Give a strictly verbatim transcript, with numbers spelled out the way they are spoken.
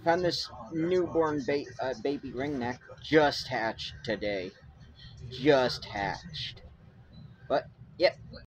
Found this newborn ba uh, baby ringneck just hatched today. Just hatched. But, yep,